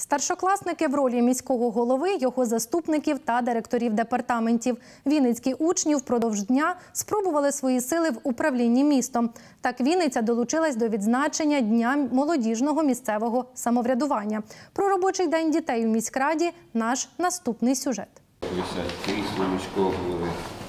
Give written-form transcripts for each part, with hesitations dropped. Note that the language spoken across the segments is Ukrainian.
Старшокласники в ролі міського голови, його заступників та директорів департаментів. Вінницькі учні впродовж дня спробували свої сили в управлінні містом. Так Вінниця долучилась до відзначення Дня молодіжного місцевого самоврядування. Про робочий день дітей у міськраді – наш наступний сюжет. Висять крісло міського голови.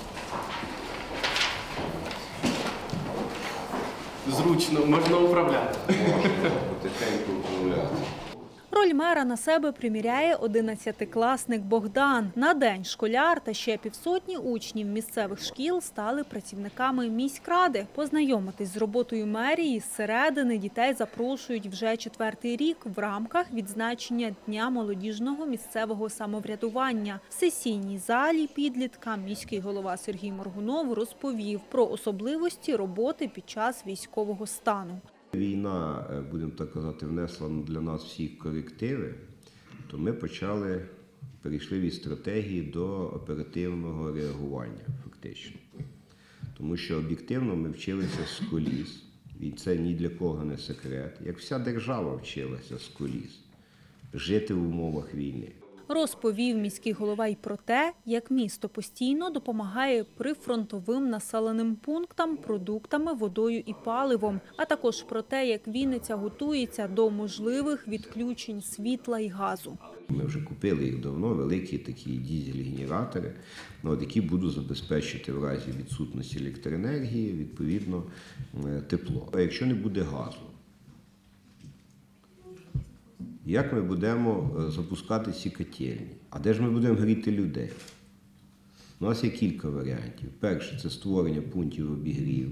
Зручно, можна управляти. Можна потихеньку управляти. Роль мера на себе приміряє 11-класник Богдан. На день школяр та ще півсотні учнів місцевих шкіл стали працівниками міськради. Познайомитись з роботою мерії зсередини дітей запрошують вже 4-й рік в рамках відзначення Дня молодіжного місцевого самоврядування. В сесійній залі підліткам міський голова Сергій Моргунов розповів про особливості роботи під час військового стану. Війна, будемо так казати, внесла для нас всіх корективи, то ми перейшли від стратегії до оперативного реагування фактично. Тому що об'єктивно ми вчилися з коліс, і це ні для кого не секрет, як вся держава вчилася з коліс, жити в умовах війни. Розповів міський голова й про те, як місто постійно допомагає прифронтовим населеним пунктам продуктами, водою і паливом, а також про те, як Вінниця готується до можливих відключень світла і газу. Ми вже купили їх давно, великі такі дизель-генератори, які будуть забезпечити в разі відсутності електроенергії, відповідно, тепло. А якщо не буде газу, як ми будемо запускати ці котельні? А де ж ми будемо гріти людей? У нас є кілька варіантів. Перше – це створення пунктів обігріву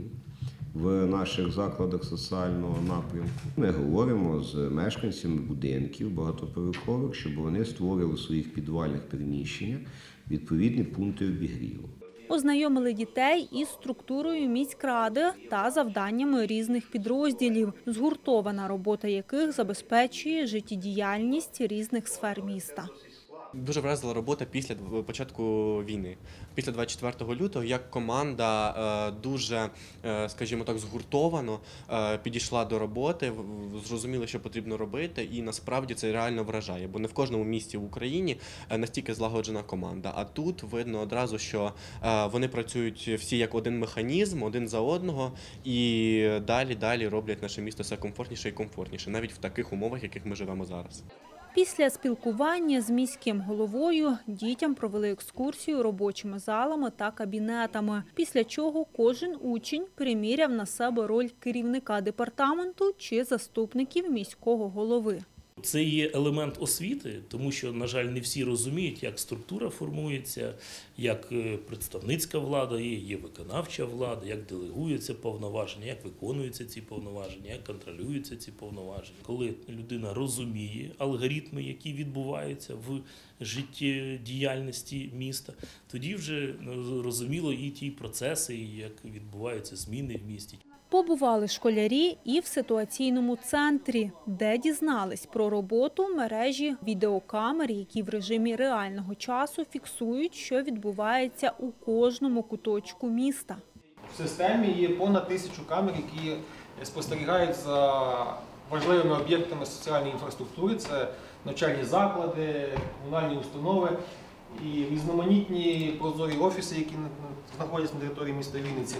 в наших закладах соціального напрямку. Ми говоримо з мешканцями будинків багатоповерхових, щоб вони створили в своїх підвальних приміщеннях відповідні пункти обігріву. Ознайомили дітей із структурою міськради та завданнями різних підрозділів, згуртована робота яких забезпечує життєдіяльність різних сфер міста. Дуже вразила робота після початку війни. Після 24 лютого, як команда дуже, скажімо так, згуртовано підійшла до роботи, зрозуміли, що потрібно робити, і насправді це реально вражає, бо не в кожному місті в Україні настільки злагоджена команда. А тут видно одразу, що вони працюють всі як один механізм, один за одного, і далі роблять наше місто все комфортніше і комфортніше, навіть в таких умовах, в яких ми живемо зараз. Після спілкування з міським головою дітям провели екскурсію робочими залами та кабінетами, після чого кожен учень приміряв на себе роль керівника департаменту чи заступників міського голови. Це є елемент освіти, тому що, на жаль, не всі розуміють, як структура формується, як представницька влада є виконавча влада, як делегуються повноваження, як виконуються ці повноваження, як контролюються ці повноваження. Коли людина розуміє алгоритми, які відбуваються в життєдіяльності міста, тоді вже розуміло і ті процеси, як відбуваються зміни в місті. Побували школярі і в ситуаційному центрі, де дізнались про роботу мережі відеокамер, які в режимі реального часу фіксують, що відбувається у кожному куточку міста. В системі є понад 1000 камер, які спостерігають за важливими об'єктами соціальної інфраструктури. Це навчальні заклади, комунальні установи і різноманітні прозорі офіси, які знаходяться на території міста Вінниці.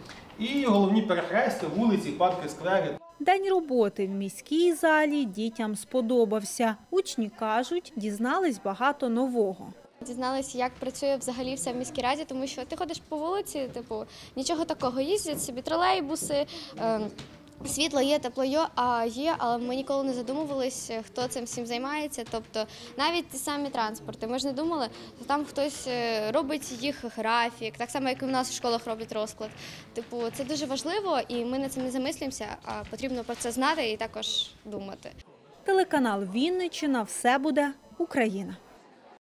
І головні перехрестя, вулиці, парки, сквери. День роботи в міській залі дітям сподобався. Учні кажуть, дізнались багато нового. Дізналися, як працює взагалі все в міській раді, тому що ти ходиш по вулиці, нічого такого, їздять собі тролейбуси, світло є, тепло є, але ми ніколи не задумувалися, хто цим всім займається. Тобто навіть ті самі транспорти. Ми ж не думали, що там хтось робить їх графік, так само, як і в нас в школах роблять розклад. Це дуже важливо, і ми над цим не замислюємося, а потрібно про це знати і також думати. Телеканал Вінниччина. Все буде Україна.